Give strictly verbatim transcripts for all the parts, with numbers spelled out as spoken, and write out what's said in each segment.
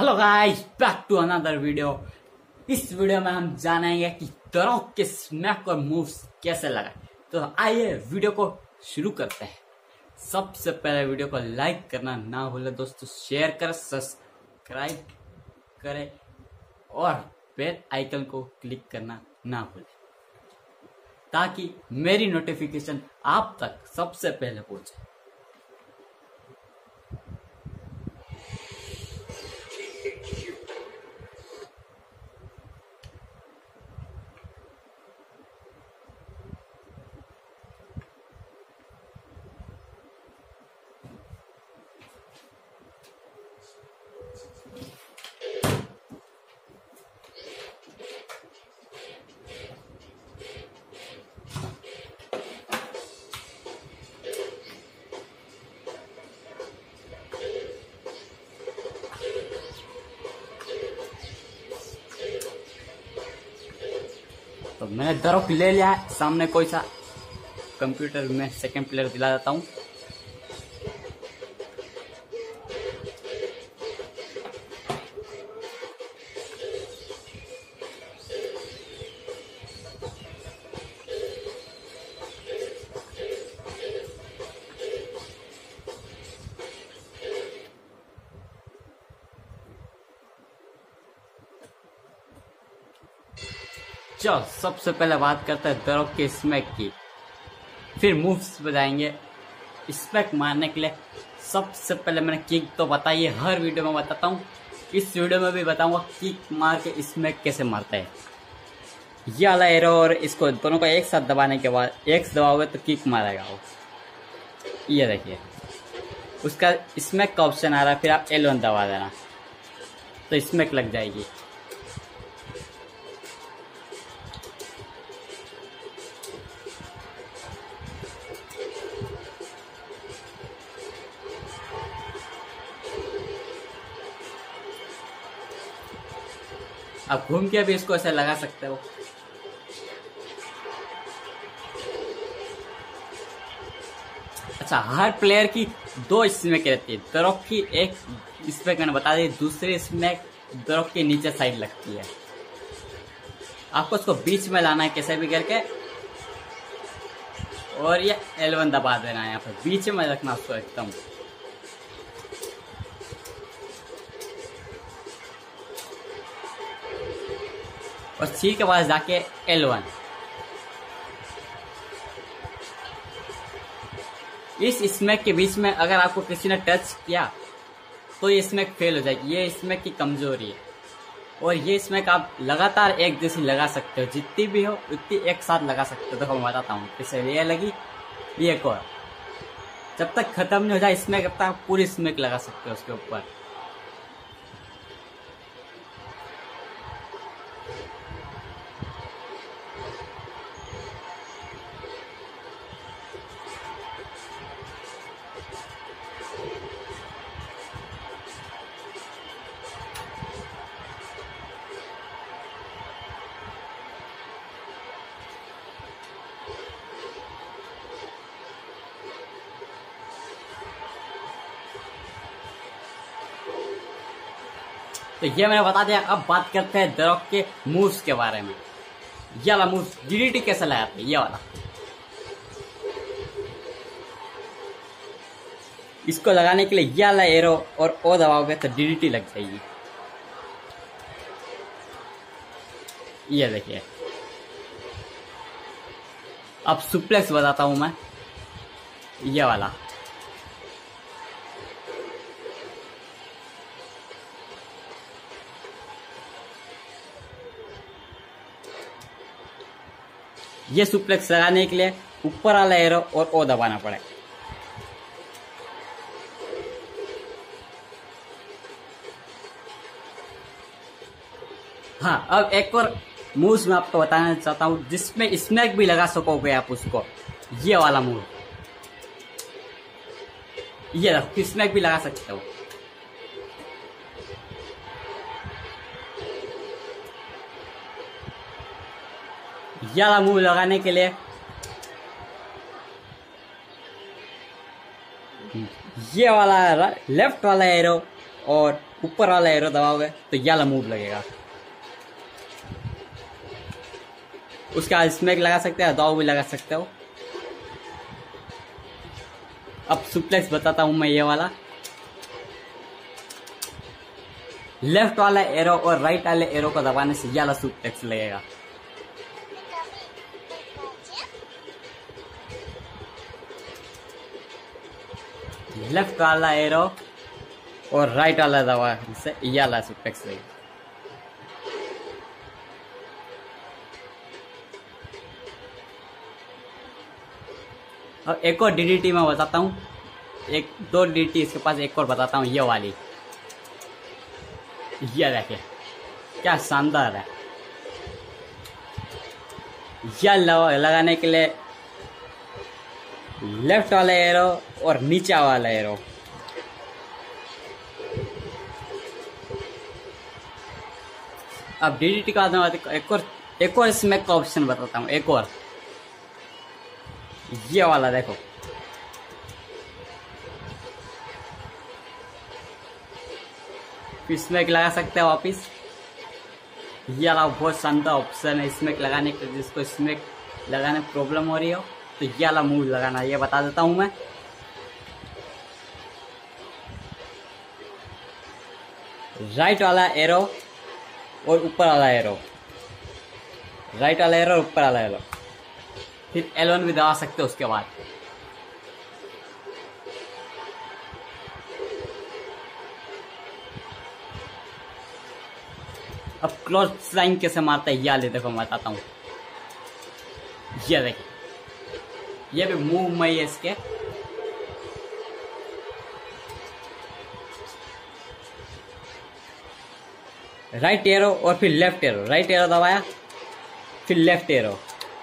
Hello guys, back to another video. इस video में हम जानेंगे कि द रॉक के स्मैक और मूव्स कैसे लगाए। तो आइए वीडियो को शुरू करते हैं। सबसे पहले वीडियो को लाइक करना ना भूले दोस्तों, शेयर कर सब्सक्राइब करें और बेल आइकन को क्लिक करना ना भूलें ताकि मेरी नोटिफिकेशन आप तक सबसे पहले पहुंचे। तो मैंने द रॉक ले लिया है। सामने कोई सा कंप्यूटर में सेकंड प्लेयर दिला देता हूँ। चलो सबसे पहले बात करते हैं द रॉक के स्मैक की, फिर मूव्स बताएंगे। स्मैक मारने के लिए सबसे पहले मैंने किक तो बताई है, हर वीडियो में बताता हूँ। इस वीडियो में भी बताऊंगा किक मार के स्मैक कैसे मारता है। ये वाला एरो और इसको दोनों को एक साथ दबाने के बाद एक्स दबाओगे तो किक मारेगा वो। ये देखिए, उसका स्मैक का ऑप्शन आ रहा है, फिर आप एल वन दबा देना तो स्मैक लग जाएगी। आप घूम के भी इसको ऐसे लगा सकते हो। अच्छा, हर प्लेयर की दो स्मैक रहती है। द रॉक की एक स्मैक मैंने बता दी, दूसरी स्मैक द रॉक के नीचे साइड लगती है। आपको उसको बीच में लाना है कैसे भी करके, और ये एल वन दबा देना है। यहाँ पर बीच में रखना उसको एकदम। और सी के पास जाके एल वन। इस स्मैक के बीच में अगर आपको किसी ने टच किया तो ये स्मैक फेल हो जाएगी। ये स्मैक की कमजोरी है। और ये स्मैक आप लगातार एक जैसी लगा सकते हो, जितनी भी हो उतनी एक साथ लगा सकते हो। देखो मैं बताता हूँ, जैसे ये लगी, ये एक और। जब तक खत्म नहीं हो जाए स्मैक तब तक पूरी स्मैक लगा सकते हो उसके ऊपर। तो ये मैंने बता दिया। अब बात करते हैं द रॉक के मूव्स के बारे में। ये वाला मूव डीडीटी कैसे लगाते हैं, ये वाला। इसको लगाने के लिए ये वाला एरो और ओ दबाओगे तो डीडीटी लग जाएगी। ये देखिए। अब सुप्लेक्स बताता हूं मैं, ये वाला। ये सुप्लेक्स लगाने के लिए ऊपर वाला एरो और ओ दबाना पड़ेगा। हाँ, अब एक और मूव्स मैं आपको बताना चाहता हूँ जिसमें स्मैक भी लगा सकोगे आप उसको। ये वाला मूव, ये स्मैक भी लगा सकते हो। ये वाला मूव लगाने के लिए ये वाला लेफ्ट वाला एरो और ऊपर वाला एरो दबाओगे तो ये वाला मूव लगेगा। उसके बाद स्मैक लगा सकते हो, दाव भी लगा सकते हो। अब सुप्लेक्स बताता हूं मैं ये वाला। लेफ्ट वाला एरो और राइट वाले एरो को दबाने से ये वाला सुप्लेक्स लगेगा। लेफ्ट वाला एरो और राइट वाला दबाने से ये वाला सुप्लेक्स लगेगा। अब एक और डीडीटी मैं बताता हूँ, एक दो डीडीटी इसके पास एक और बताता हूँ। ये वाली, ये देखिए क्या शानदार है। यह लगाने के लिए लेफ्ट वाला एरो और नीचे वाला एरो, अब डीडीटी का एक और एक और इसमें का ऑप्शन बताता हूँ। एक और ये वाला देखो, स्मैक लगा सकते हो वापिस। ये वाला बहुत शानदार ऑप्शन है स्मैक लगाने के, जिसको स्मैक लगाने में प्रॉब्लम हो रही हो तो ये वाला मूव लगाना, ये बता देता हूं मैं। राइट वाला एरो और ऊपर वाला एरो, राइट वाला एरो और ऊपर वाला एरो, फिर एल वन भी दबा सकते हो उसके बाद। अब क्लोज लाइन कैसे मारता है ये ले देखो, मैं बताता हूँ। ये देखिए, ये भी मूव में है इसके। राइट एरो और फिर लेफ्ट एरो, राइट एरो दबाया फिर लेफ्ट एरो।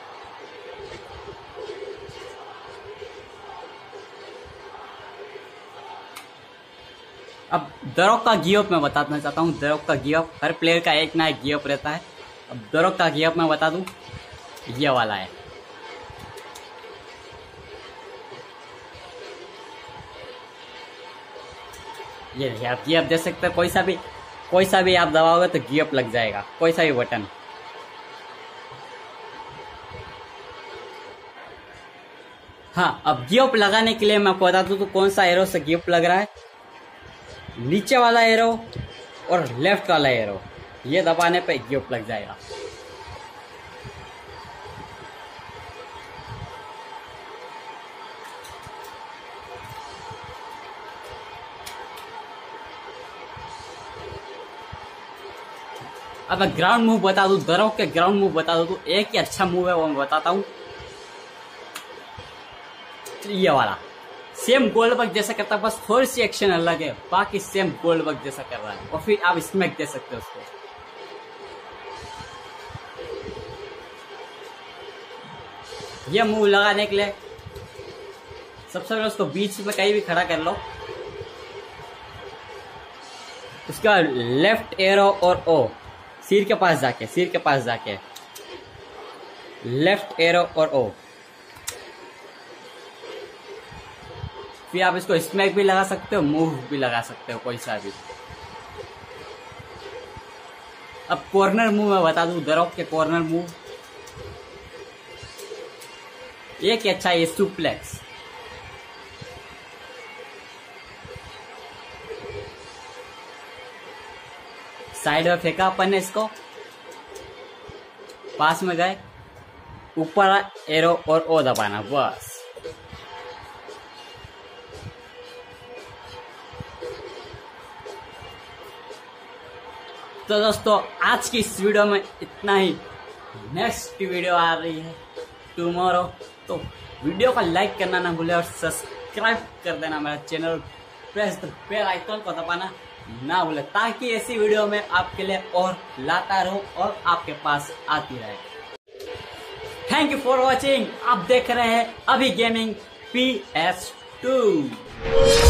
अब दरोक का गियअप मैं बताना चाहता हूँ। दरोक का गियअप, हर प्लेयर का एक ना एक गियअप रहता है। अब दरोक का गियअप मैं बता दूं, ये वाला है। ये देखिए, आप गियअप दे सकते हैं। कोई सा भी कोई सा भी आप दबाओगे तो गियअप लग जाएगा, कोई सा भी बटन। हाँ, अब गियअप लगाने के लिए मैं आपको बता दूं तो कौन सा एरो से गियअप लग रहा है। नीचे वाला एरो और लेफ्ट वाला एरो, ये दबाने पे गियअप लग जाएगा। अब मैं ग्राउंड मूव बता दूं, दरोक के ग्राउंड मूव बता दूं तो एक ही अच्छा मूव है, वो मैं बताता हूं। ये वाला सेम गोल्डबर्ग जैसा करता है, बस थोड़ी सी एक्शन अलग है, बाकी सेम गोल्डबर्ग जैसा कर रहा है। और फिर आप स्मैक दे सकते हो उसको। ये मूव लगाने के लिए सबसे पहले उसको बीच में कहीं भी खड़ा कर लो। उसके बाद लेफ्ट एरो और ओ, सिर के पास जाके सिर के पास जाके लेफ्ट एरो और ओ, फिर आप इसको स्मैक भी लगा सकते हो, मूव भी लगा सकते हो, कोई सा भी। अब कॉर्नर मूव मैं बता दूं, दरोक के कॉर्नर मूव एक अच्छा है, सुप्लेक्स। साइड में फेंका अपन ने इसको, पास में गए, ऊपर एरो और ओ दबाना, बस। तो दोस्तों आज की इस वीडियो में इतना ही। नेक्स्ट वीडियो आ रही है टुमारो, तो वीडियो को लाइक करना ना भूले और सब्सक्राइब कर देना मेरा channel. Press the bell icon को दबाना ना भूले, ताकि ऐसी वीडियो में आपके लिए और लाता रहूं और आपके पास आती रहे। Thank you for watching. आप देख रहे हैं अभी गेमिंग पी एस टू।